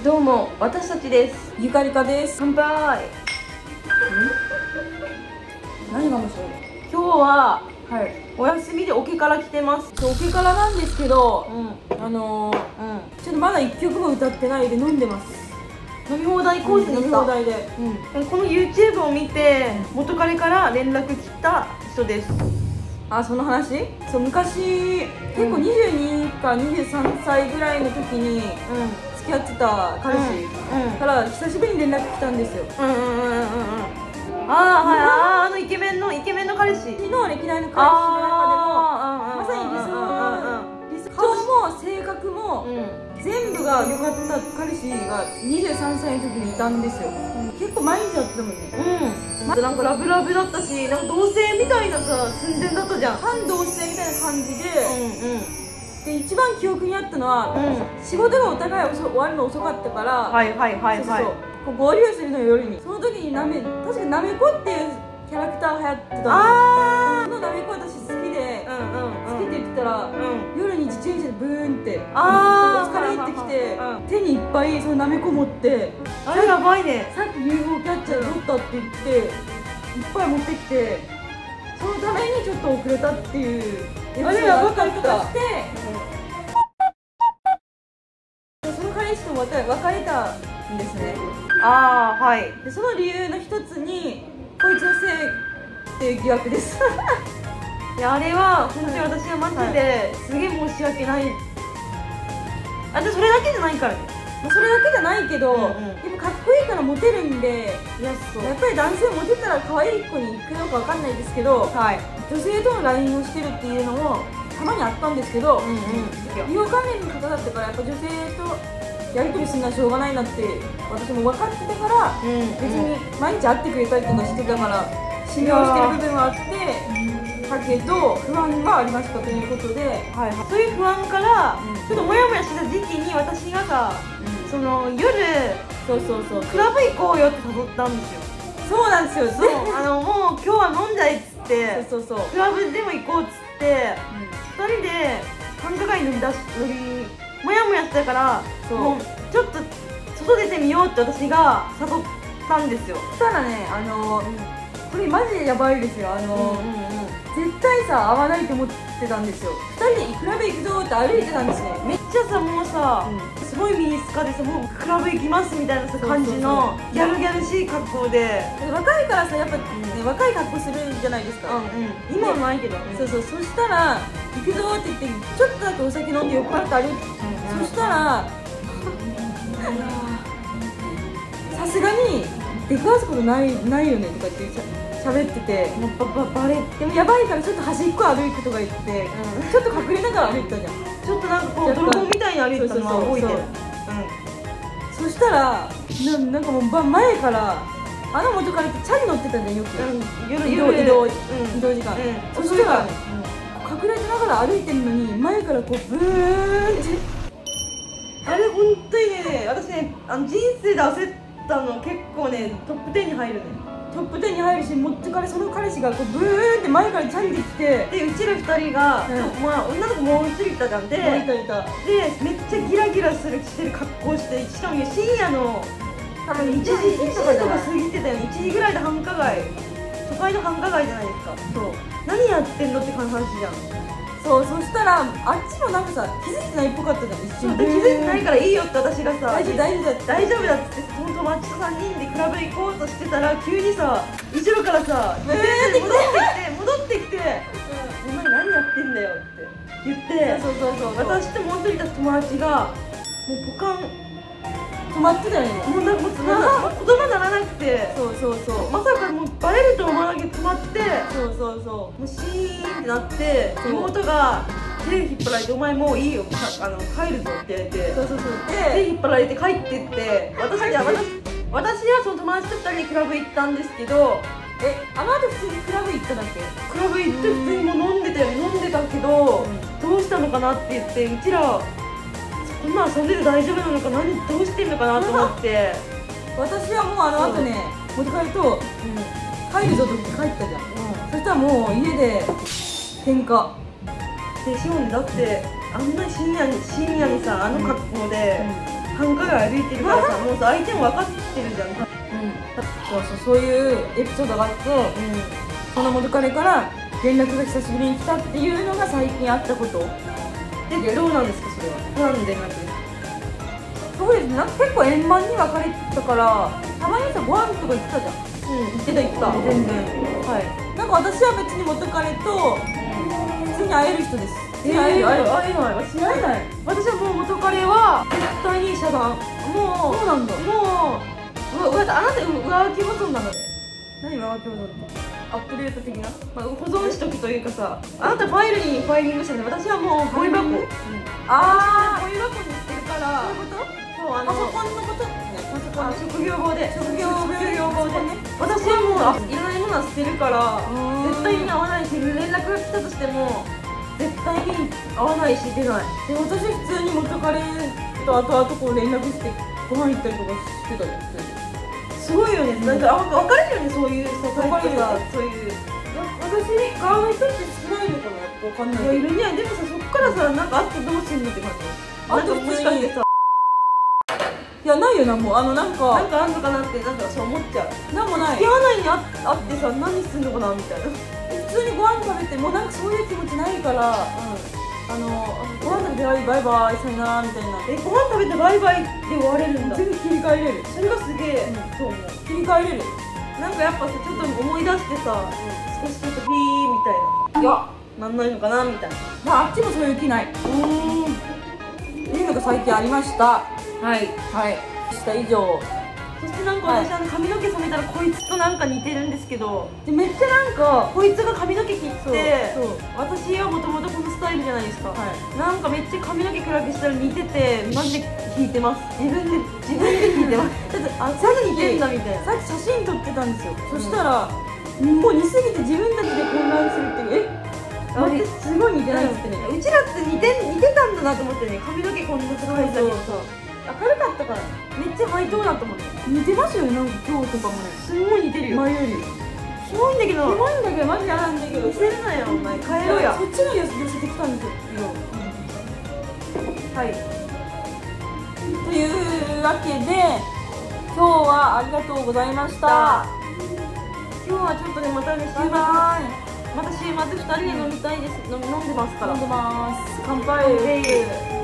どうも、私たちです。 ゆかりかです。 乾杯。 何が面白い？ 今日ははい。 お休みでオケから来てます。 オケからなんですけど、ちょっとまだ1曲も歌ってないで飲んでます。 飲み放題コースに飲みした。 放題で。 この YouTube を見て元彼から連絡来た人です。 あ、その話？そう、昔結構22か23歳ぐらいの時に付き合ってた彼氏から久しぶりに連絡来たんですよ。 あのイケメンの彼氏。 昨日の歴代の彼氏の中でもまさに理想も性格も全部が良かった彼氏が23歳の時にいたんですよ。結構毎日やってたもんね。 なんかラブラブだったし、なんか同棲みたいなさ寸前だったじゃん。 半同棲みたいな感じで、で一番記憶にあったのは、仕事がお互い終わるの遅かったから、こう合流するの夜に、その時に確かなめこっていうキャラクター流行ってたんですよ。そのなめこ私好きで、好きって言ってたら、夜に自転車でブーンってお疲れってきて、手にいっぱいそのなめこ持って、 あれやばいね。 さっき UFO キャッチャーで取ったって言っていっぱい持ってきて、そのためにちょっと遅れたっていうエピソードがあったりとかして、その彼氏と別れたんですね。でその理由の一つにこいつのせいっていう疑惑です。 いや、あれは本当に私はマジですげえ申し訳ない。あ、でそれだけじゃないからね。 それだけじゃないけど、やっぱかっこいいからモテるんで、やっぱり男性モテたら可愛い子に行くのかわかんないですけど、女性との LINE をしてるっていうのもたまにあったんですけど、医療関連の方だったからやっぱ女性とやり取りするのはしょうがないなって私も分かってたから、別に毎日会ってくれたりとかしてたから信用してる部分はあってだけど不安がありましたということで、 そういう不安からちょっとモヤモヤした時期に私がさ、その夜クラブ行こうよって誘ったんですよ。 そうなんですよ。 もう今日は飲んじゃえっつって、クラブでも行こうっつって、2人で繁華街にモヤモヤしてたから、もうちょっと外出てみようって私が誘ったんですよ。 そしたらね、これマジでやばいですよ。絶対さ会わないと思ってたんですよ。2人でクラブ行くぞって歩いてたんですね。 めっちゃさ、もうさ、すごいミニスカでさ、もうクラブ行きますみたいなさ感じのギャルギャルしい格好で、 若いからさ、やっぱね若い格好するじゃないですか。 今はないけど、 そしたら行くぞって言ってちょっとだけお酒飲んで酔っ払って歩いて、そしたらさすがに出くわすことないよねとかって喋ってて、もうバレでもやばいからちょっと端っこ歩くとか言って、ちょっと隠れながら歩いてたじゃん。 ちょっとなんかこう泥棒みたいに歩いてたのは覚えてる。 そしたらなんかもう前から元彼ってチャリ乗ってたんだよ、よく。移動時間。そしたら隠れてながら歩いてるのに前からこうブーンって。 あれ本当にね、私ね、人生で焦ったの結構ね、トップ10に入るね。 トップ10に入るし、その彼氏がこうブーンって前からチャリで来て、 でうちら2人が、女の子もう1人いたじゃん。でめっちゃギラギラしてる格好して、しかも深夜の多分1時とか過ぎてたよね。1時ぐらいで繁華街、都会の繁華街じゃないですか。何やってんのって話じゃん。 そしたらあっちもなんかさ気づいてないっぽかったじゃん。一瞬気づいてないからいいよって私がさ、 大丈夫だっつって、その友達と3人でクラブ行こうとしてたら、急にさ後ろからさ戻ってきて「お前何やってんだよ」って言って、私ともう1人いた友達がもうポカン止まってたよね。 もうなんか言葉ならなくて、まさかもうバレると思わなきゃ止まって、もうシーンってなって、妹が手引っ張られて「お前もういいよ、帰るぞ」って言われて、手引っ張られて帰ってって、私はその友達と2人でクラブ行ったんですけど、 あの後普通にクラブ行っただけ？ クラブ行って普通にもう飲んでたけど、どうしたのかなって言って、うちら今遊んでて大丈夫なのか、どうしてんのかなと思って。 私はもう後ね、元彼と帰るぞと言って帰ったじゃん。そしたらもう家で喧嘩でしょうね。だってあんな深夜にさ、格好で繁華街歩いてるからさもうさ相手も分かってるじゃん。 そういうエピソードがあって、その元彼から連絡が久しぶりに来たっていうのが最近あったこと。 でどうなんですかそれは。なんで連絡ですか。 そうですね、なんか結構円満に別れたからたまにさご飯とか行ってたじゃん。 行ってた行った。全然。はい。 なんか私は別に元彼と普通に会える人です。 会えない。私会えない。私はもう元彼は絶対に遮断。もうそうなんだ。 もうあなた浮気保存なので。 何が浮気保存って？アップデート的な？ 保存しとくというかさ、あなたファイルにファイリングしてる。私はもうゴミ箱。 ああ、 ゴミ箱にしてるから。 そういうこと？ そうパソコンのことね。パソコン職業語で。 職業語でね。 私はもういらないものは捨てるから絶対に会わないし、連絡が来たとしても絶対に会わないし出ない。 で私普通に元彼と後々こう連絡してご飯行ったりとかしてたよ。 すごいよね。なんか分かれるよね、そういうさ、 分かれる。 そういう私側の人って少ないのかな、やっぱ分かんない。 いるにはでもさ、そっからさ、なんかあってどうすんのって感じ。 あともしかしてさ、 いやないよな、もうなんかあんのかなってなんかそう思っちゃう。 なんもない。 付き合わないにあってさ、何すんのかなみたいな。 普通にご飯食べてもなんかそういう気持ちないから、ご飯食べてバイバイさよならみたいな。 ご飯食べてバイバイで終われるんだ。 全部切り替えれる。 それがすげえ。そう思う。 切り替えれる。 なんかやっぱさ、ちょっと思い出してさ、少しちょっとピーみたいな。いや、なんないのかなみたいな。 あっちもそういう気ない。っていうのが最近ありました。はいはい。した以上。 そしてなんか私髪の毛染めたらこいつとなんか似てるんですけど、でめっちゃなんかこいつが髪の毛切って私はもともとこのスタイルじゃないですか。なんかめっちゃ髪の毛暗くしたら似ててマジで引いてます。自分で引いてます。さっき似てんだみたいな。 さっき写真撮ってたんですよ。そしたらもう似すぎて自分たちで混乱するっていう。私すごい似てないっつってね。 うちらって似てたんだなと思ってね。髪の毛こんな高いだけどさ、明るかったからめっちゃハイトーンだと思って。 似てますよね、なんか今日とかもね。 すごい似てるよ。 前よりキモいんだけど。 キモいんだけどマジ嫌なんだけど。 見せるなよお前。変えろや。 そっちの寄せてきたんですよ。 はい。 というわけで今日はありがとうございました。 今日はちょっとねまたね週末2人で飲みたいです。飲んでますから。 飲んでます。乾杯。